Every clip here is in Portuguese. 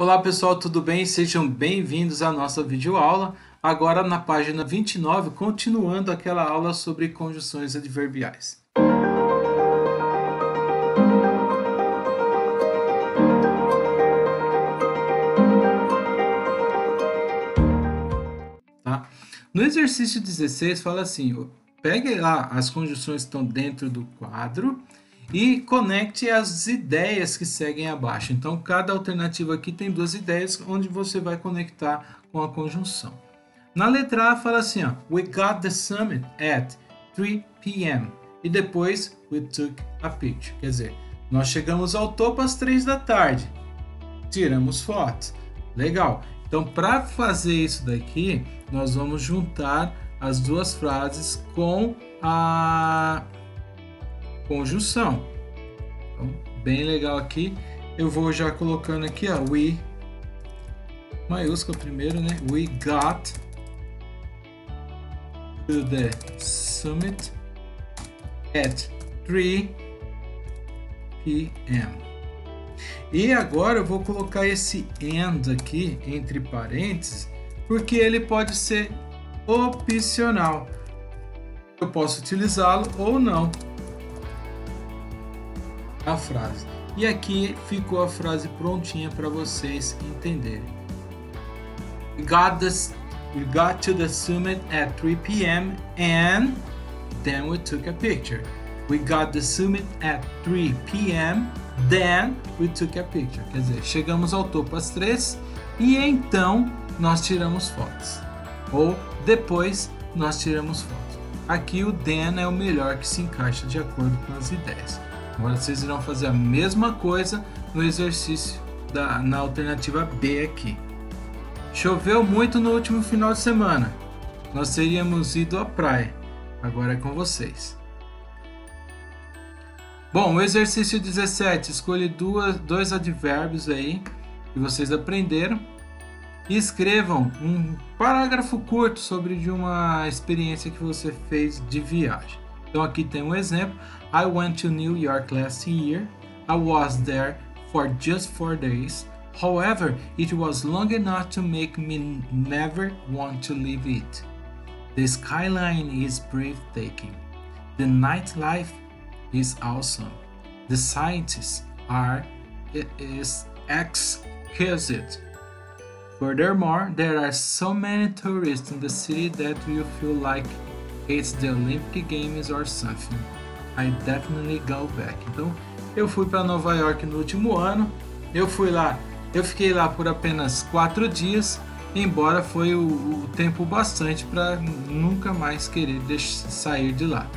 Olá pessoal, tudo bem? Sejam bem-vindos à nossa videoaula. Agora na página 29, continuando aquela aula sobre conjunções adverbiais. Tá? No exercício 16 fala assim, pegue lá as conjunções que estão dentro do quadro e conecte as ideias que seguem abaixo. Então, cada alternativa aqui tem duas ideias onde você vai conectar com a conjunção. Na letra A fala assim, ó, we got the summit at 3 p.m. E depois, we took a picture. Quer dizer, nós chegamos ao topo às 3 da tarde. Tiramos fotos. Legal. Então, para fazer isso daqui, nós vamos juntar as duas frases com a conjunção. Então, bem legal aqui. Eu vou já colocando aqui, ó, we, maiúscula primeiro, né? We got to the summit at 3 p.m. E agora eu vou colocar esse and aqui entre parênteses, porque ele pode ser opcional. Eu posso utilizá-lo ou não. A frase. E aqui ficou a frase prontinha para vocês entenderem. We got to the summit at 3 p.m. and then we took a picture. We got the summit at 3 p.m. then we took a picture. Quer dizer, chegamos ao topo às 3 e então nós tiramos fotos. Ou depois nós tiramos fotos. Aqui o then é o melhor que se encaixa de acordo com as ideias. Agora vocês irão fazer a mesma coisa no exercício na alternativa B aqui. Choveu muito no último final de semana. Nós teríamos ido à praia. Agora é com vocês. Bom, o exercício 17. Escolhe dois advérbios aí que vocês aprenderam. E escrevam um parágrafo curto sobre de uma experiência que você fez de viagem. Então aqui tem um exemplo. I went to New York last year. I was there for just 4 days. However, it was long enough to make me never want to leave it. The skyline is breathtaking. The nightlife is awesome. The sights is exquisite. Furthermore, there are so many tourists in the city that you feel like it's the Olympic Games or something. I definitely go back. Então, eu fui para Nova York no último ano. Eu fiquei lá por apenas 4 dias, embora foi o tempo bastante para nunca mais querer sair de lá.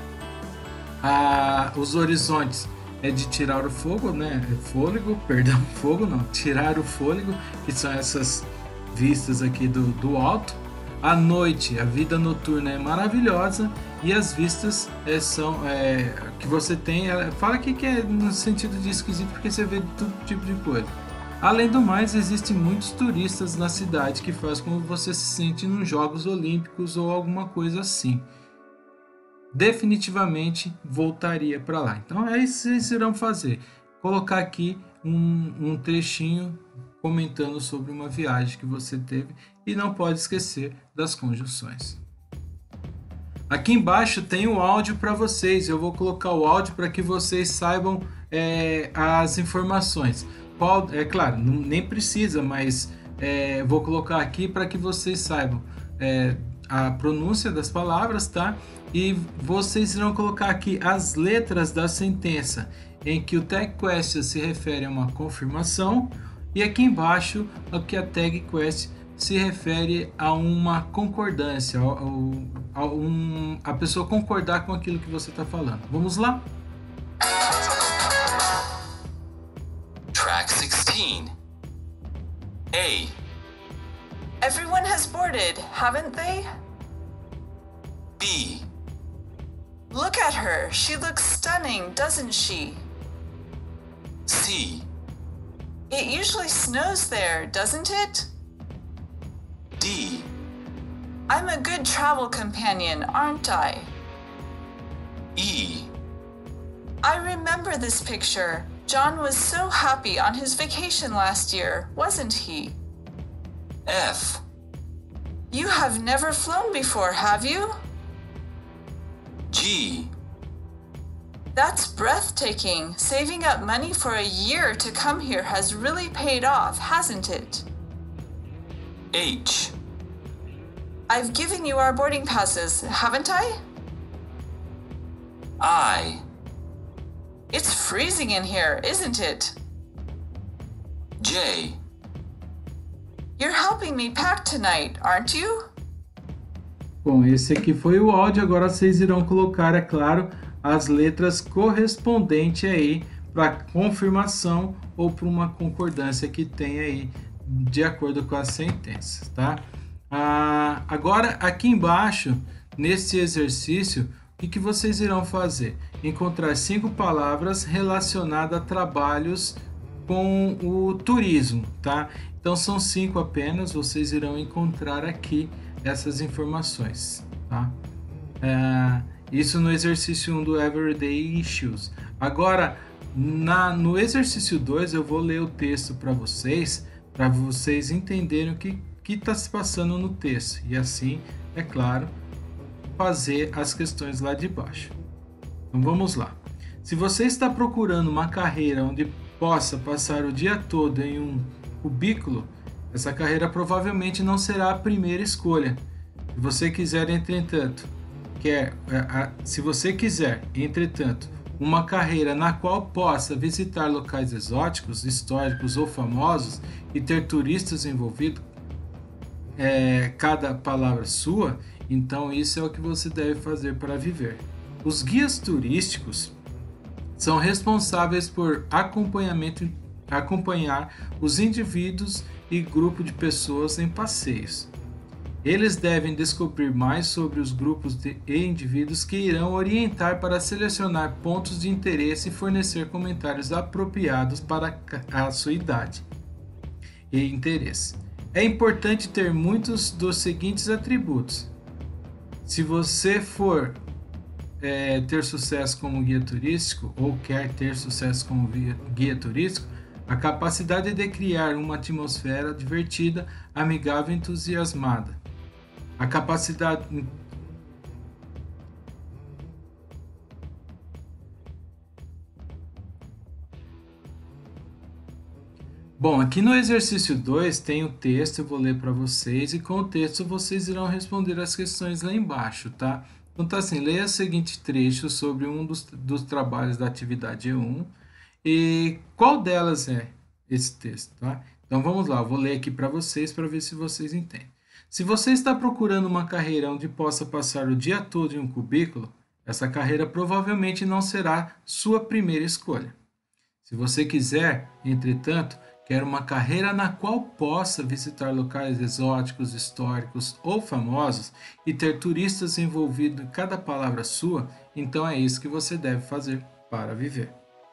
Os horizontes é de tirar o fogo, né? Fogo não, tirar o fôlego, que são essas vistas aqui do alto. À noite, a vida noturna é maravilhosa e as vistas que você tem, fala que é no sentido de esquisito porque você vê todo tipo de coisa. Além do mais, existem muitos turistas na cidade que faz com que você se sente nos Jogos Olímpicos ou alguma coisa assim. Definitivamente voltaria para lá. Então é isso que vocês irão fazer. Colocar aqui um trechinho comentando sobre uma viagem que você teve e não pode esquecer das conjunções. Aqui embaixo tem o áudio para vocês. Eu vou colocar o áudio para que vocês saibam as informações. É claro, nem precisa, mas vou colocar aqui para que vocês saibam a pronúncia das palavras, tá? E vocês irão colocar aqui as letras da sentença em que o tag question se refere a uma confirmação e aqui embaixo o que a tag question se refere a uma concordância, a pessoa concordar com aquilo que você está falando. Vamos lá? Track 16. A. Everyone has boarded, haven't they? B. Look at her. She looks stunning, doesn't she? C. It usually snows there, doesn't it? D. I'm a good travel companion, aren't I? E. I remember this picture. John was so happy on his vacation last year, wasn't he? F. You have never flown before, have you? G. That's breathtaking. Saving up money for a year to come here has really paid off, hasn't it? H. I've given you our boarding passes, haven't I? I. It's freezing in here, isn't it? J. You're helping me pack tonight, aren't you? Bom, esse aqui foi o áudio. Agora vocês irão colocar, é claro, as letras correspondentes aí para confirmação ou para uma concordância que tem aí de acordo com as sentenças, tá? Agora, aqui embaixo, nesse exercício, o que vocês irão fazer? Encontrar 5 palavras relacionadas a trabalhos com o turismo, tá? Então, são 5 apenas, vocês irão encontrar aqui essas informações, tá? Isso no exercício 1 do Everyday Issues. Agora, no exercício 2, eu vou ler o texto para vocês entenderem o que está se passando no texto. E assim, é claro, fazer as questões lá de baixo. Então, vamos lá. Se você está procurando uma carreira onde possa passar o dia todo em um cubículo, essa carreira provavelmente não será a primeira escolha. Se você quiser, entretanto, uma carreira na qual possa visitar locais exóticos, históricos ou famosos e ter turistas envolvidos, cada palavra sua, então isso é o que você deve fazer para viver. Os guias turísticos são responsáveis por acompanhar os indivíduos e grupo de pessoas em passeios. Eles devem descobrir mais sobre os grupos e indivíduos que irão orientar para selecionar pontos de interesse e fornecer comentários apropriados para a sua idade e interesse. É importante ter muitos dos seguintes atributos. Se você for ter sucesso como guia turístico ou quer ter sucesso como guia turístico, a capacidade de criar uma atmosfera divertida, amigável e entusiasmada. A capacidade... Bom, aqui no exercício 2 tem o texto, eu vou ler para vocês, e com o texto vocês irão responder as questões lá embaixo, tá? Então tá assim, leia o seguinte trecho sobre um dos trabalhos da atividade 1 e qual delas é esse texto, tá? Então vamos lá, eu vou ler aqui para vocês para ver se vocês entendem. Se você está procurando uma carreira onde possa passar o dia todo em um cubículo, essa carreira provavelmente não será sua primeira escolha. Se você quiser, entretanto, quer uma carreira na qual possa visitar locais exóticos, históricos ou famosos e ter turistas envolvidos em cada palavra sua, então é isso que você deve fazer para viver.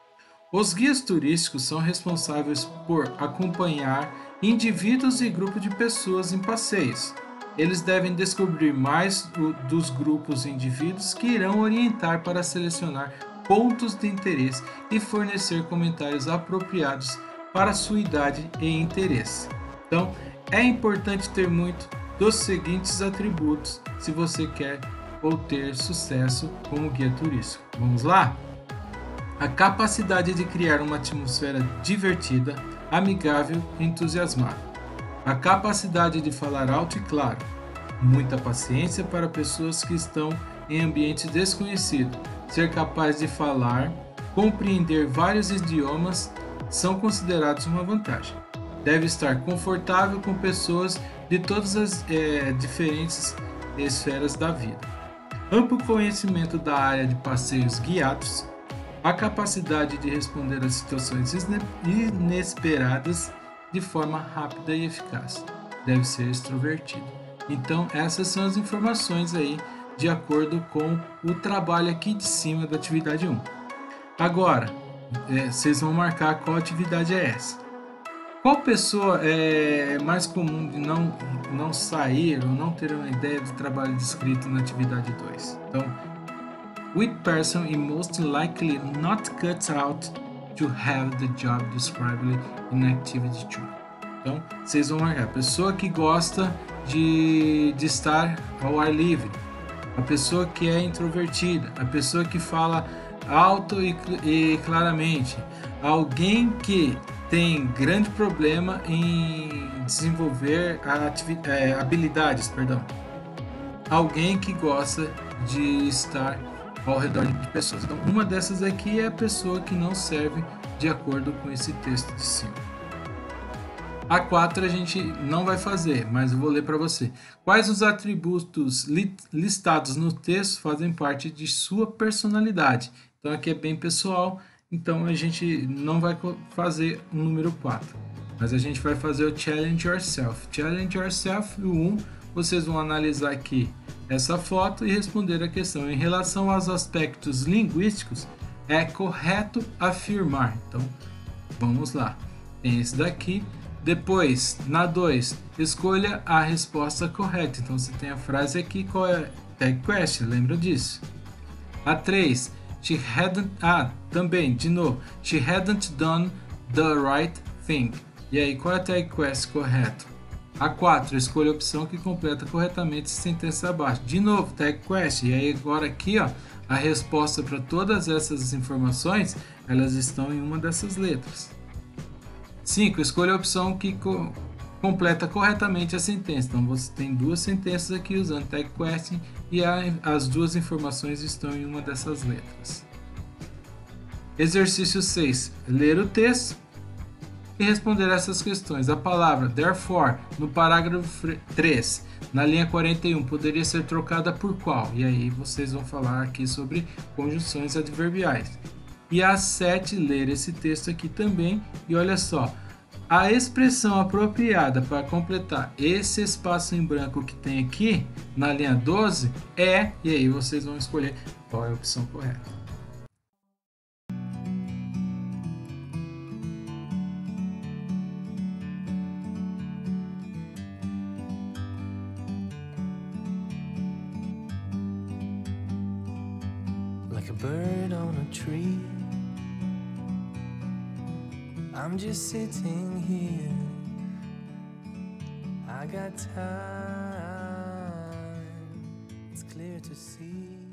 Os guias turísticos são responsáveis por acompanhar indivíduos e grupos de pessoas em passeios. Eles devem descobrir mais dos grupos e indivíduos que irão orientar para selecionar pontos de interesse e fornecer comentários apropriados para sua idade e interesse. Então, é importante ter muito dos seguintes atributos se você quer ou ter sucesso como guia turístico. Vamos lá? A capacidade de criar uma atmosfera divertida, amigável e entusiasmada. A capacidade de falar alto e claro. Muita paciência para pessoas que estão em ambientes desconhecidos. Ser capaz de falar, compreender vários idiomas são considerados uma vantagem. Deve estar confortável com pessoas de todas as diferentes esferas da vida. Amplo conhecimento da área de passeios guiados. A capacidade de responder a situações inesperadas de forma rápida e eficaz. Deve ser extrovertido. Então, essas são as informações aí de acordo com o trabalho aqui de cima da atividade 1. Agora, vocês vão marcar qual atividade é essa. Qual pessoa é mais comum de não sair ou não ter uma ideia do trabalho descrito na atividade 2? Então, which person is most likely not cut out to have the job described in activity 2. Então, vocês vão marcar a pessoa que gosta de estar ao ar livre, a pessoa que é introvertida, a pessoa que fala alto e claramente, alguém que tem grande problema em desenvolver habilidades, alguém que gosta de estar ao redor de pessoas. Então, uma dessas aqui é a pessoa que não serve de acordo com esse texto de cima. A 4 a gente não vai fazer, mas eu vou ler para você. Quais os atributos listados no texto fazem parte de sua personalidade? Então aqui é bem pessoal, então a gente não vai fazer o número 4, mas a gente vai fazer o Challenge Yourself. Challenge Yourself, o 1, vocês vão analisar aqui essa foto e responder a questão. Em relação aos aspectos linguísticos, é correto afirmar. Então, vamos lá. Tem esse daqui. Depois, na 2, escolha a resposta correta. Então, você tem a frase aqui, qual é? Tag question, lembra disso. A 3, she hadn't... também, de novo. She hadn't done the right thing. E aí, qual é a tag question correto? A 4, escolha a opção que completa corretamente a sentença abaixo. De novo, tag question. E aí, agora aqui, ó, a resposta para todas essas informações, elas estão em uma dessas letras. 5. Escolha a opção que completa corretamente a sentença. Então, você tem duas sentenças aqui usando tag question e as duas informações estão em uma dessas letras. Exercício 6. Ler o texto e responder essas questões. A palavra therefore, no parágrafo 3, na linha 41, poderia ser trocada por qual? E aí vocês vão falar aqui sobre conjunções adverbiais. E a 7, ler esse texto aqui também. E olha só, a expressão apropriada para completar esse espaço em branco que tem aqui, na linha 12, é... E aí vocês vão escolher qual é a opção correta. Like a bird on a tree, I'm just sitting here. I got time, it's clear to see.